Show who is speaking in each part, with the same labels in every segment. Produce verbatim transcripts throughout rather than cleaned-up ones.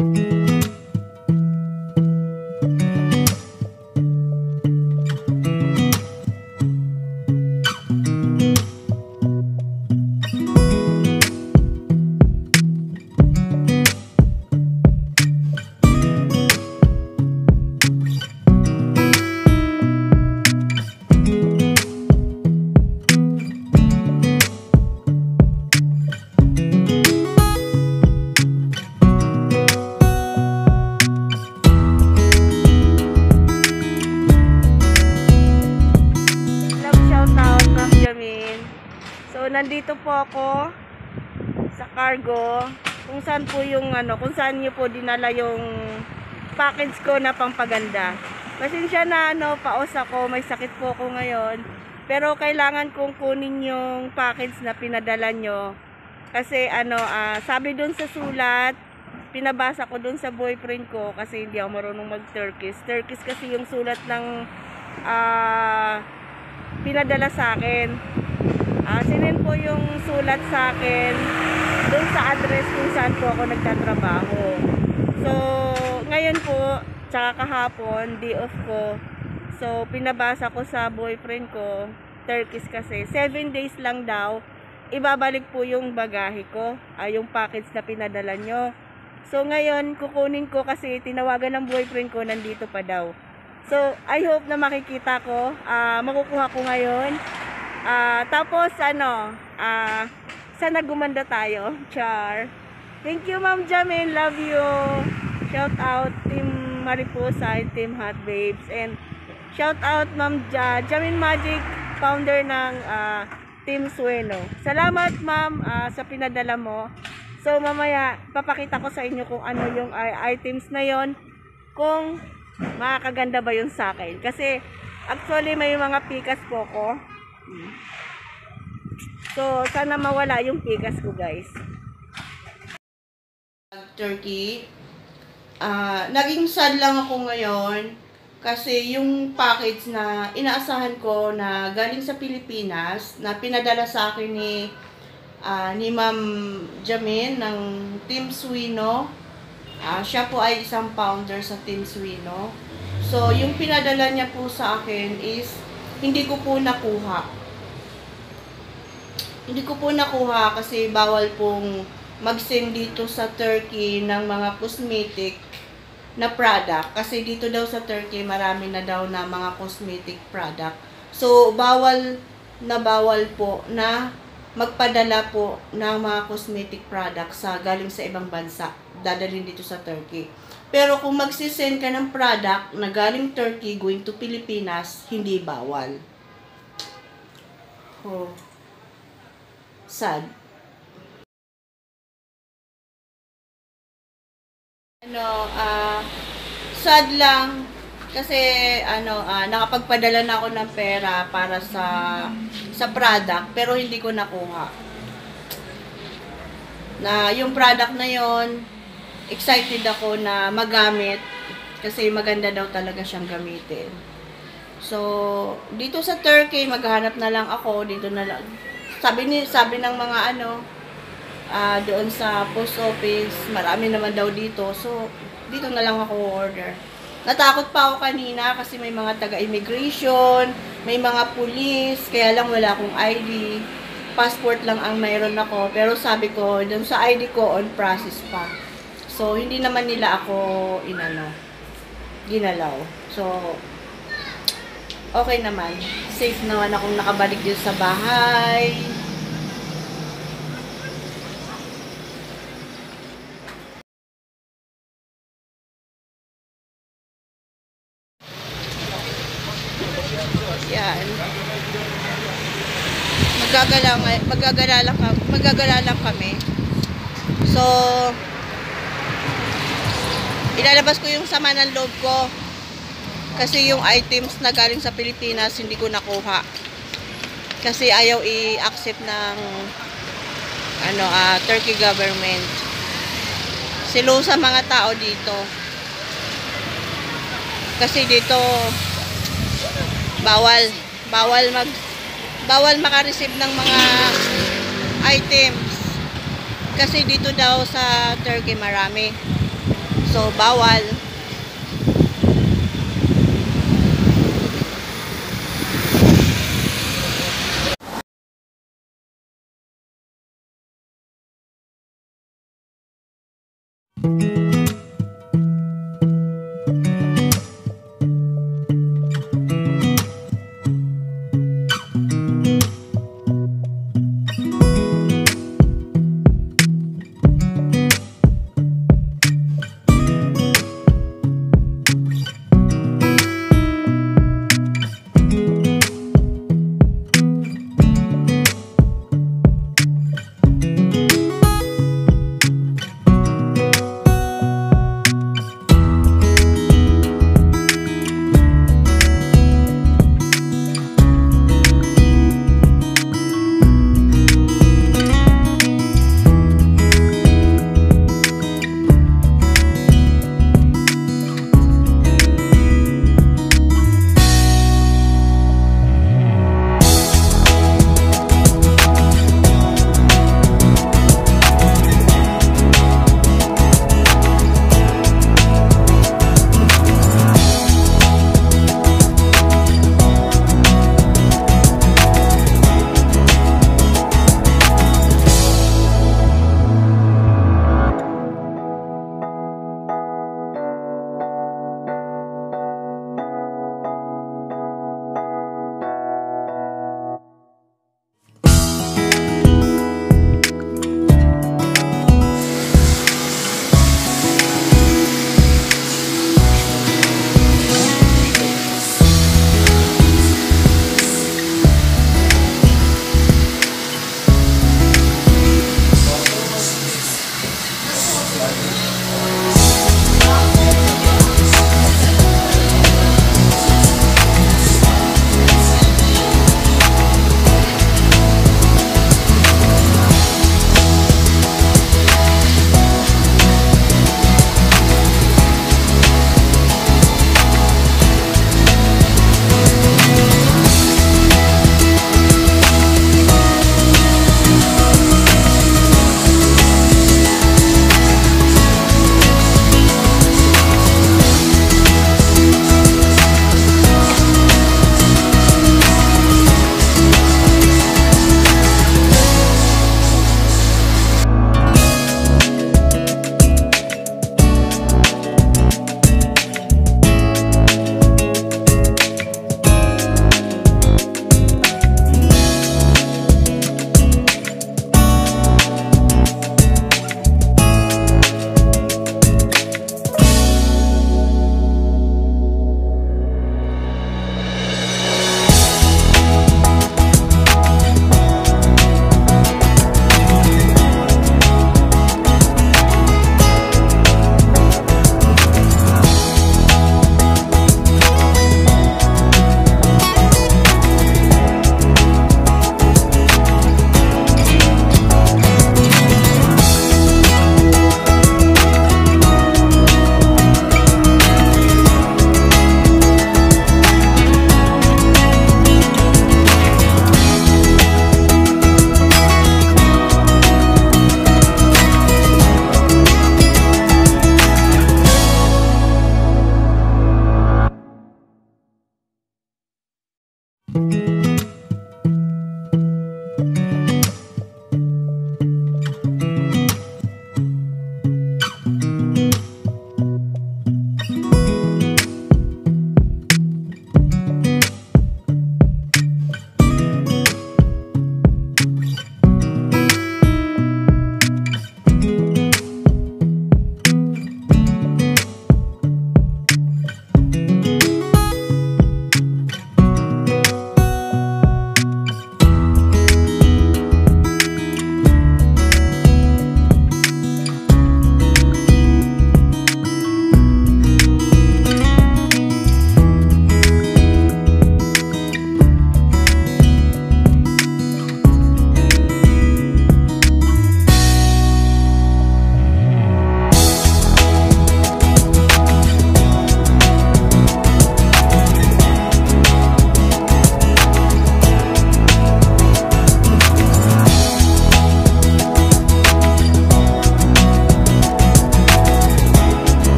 Speaker 1: So, nandito po ako sa cargo, kung saan po yung ano, kung saan niyo po dinala yung package ko na pangpaganda. Pasensya na ano, paos ako, may sakit po ako ngayon. Pero kailangan kong kunin yung package na pinadala nyo. Kasi ano, uh, sabi dun sa sulat, pinabasa ko dun sa boyfriend ko kasi hindi ako marunong mag-Turkish. Turkish kasi yung sulat ng uh, pinadala sa akin. Uh, sinend po yung sulat sa akin dun sa address kung saan po ako nagtatrabaho. So, ngayon po, tsaka kahapon, day off ko. So, pinabasa ko sa boyfriend ko, Turkish kasi, seven days lang daw, ibabalik po yung bagahe ko, uh, yung package na pinadala nyo. So, ngayon, kukunin ko kasi tinawagan ng boyfriend ko, nandito pa daw. So, I hope na makikita ko, uh, makukuha ko ngayon. Uh, tapos ano, uh, sana gumanda tayo. Char. Thank you, Ma'am Jamin. Love you. Shout out Team Mariposa and Team Hot Babes. And shout out Ma'am ja, Jamin Magic, founder ng uh, Team Sueno. Salamat, Ma'am, uh, sa pinadala mo. So mamaya papakita ko sa inyo kung ano yung uh, items na yon, kung makakaganda ba yun sa akin. Kasi actually may mga pikas po ko. So, sana mawala yung pikas ko, guys. Turkey. Uh, naging sad lang ako ngayon kasi yung package na inaasahan ko na galing sa Pilipinas na pinadala sa akin ni uh, ni Ma'am Jamin ng Team Sueno. Uh, siya po ay isang founder sa Team Sueno. So, yung pinadala niya po sa akin is hindi ko po nakuha. Hindi ko po nakuha kasi bawal pong mag-send dito sa Turkey ng mga cosmetic na product. Kasi dito daw sa Turkey marami na daw na mga cosmetic product. So, bawal na bawal po na magpadala po ng mga cosmetic products sa galing sa ibang bansa. Dadalhin dito sa Turkey. Pero kung magsisend ka ng product na galing Turkey going to Pilipinas, hindi bawal. Oh. Sad. Ano, ah, uh, sad lang kasi ano, uh, nakapagpadala na ako ng pera para sa sa product pero hindi ko nakuha. Na yung product na yon, excited ako na magamit kasi maganda daw talaga siyang gamitin. So, dito sa Turkey maghahanap na lang ako, dito na lang. Sabi ni sabi ng mga ano, uh, doon sa post office, marami naman daw dito. So, dito na lang ako order. Natakot pa ako kanina kasi may mga taga-immigration, may mga pulis, kaya lang wala akong I D. Passport lang ang mayroon ako. Pero sabi ko, doon sa I D ko, on process pa. So, hindi naman nila ako inano, ginalaw. So, okay naman. Safe naman akong nakabalik dito sa bahay. Yan. Magagala, magagala lang, magagala lang kami. So, ilalabas ko yung sama ng loob ko. Kasi yung items na galing sa Pilipinas, hindi ko nakuha. Kasi ayaw i-accept ng ano, uh, Turkey government. Silo sa mga tao dito. Kasi dito, bawal. Bawal mag bawal maka-receive ng mga items. Kasi dito daw sa Turkey marami. So, bawal.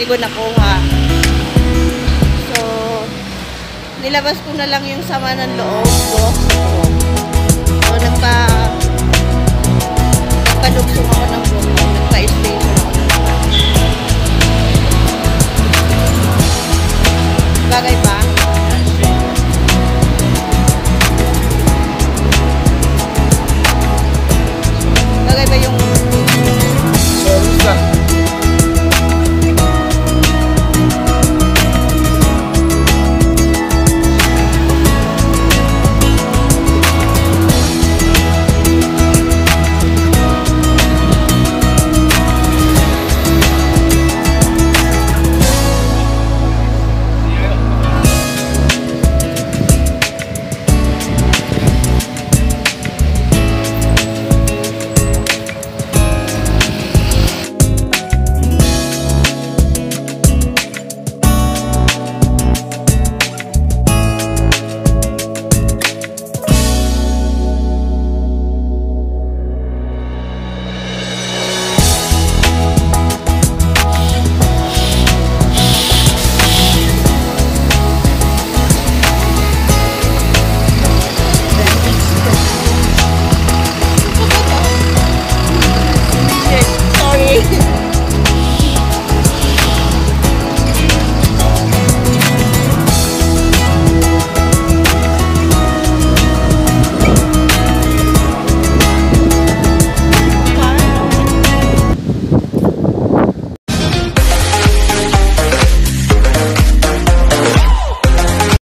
Speaker 1: ko nakuha. So, nilabas ko na lang yung sama ng loob ko. So, nagpa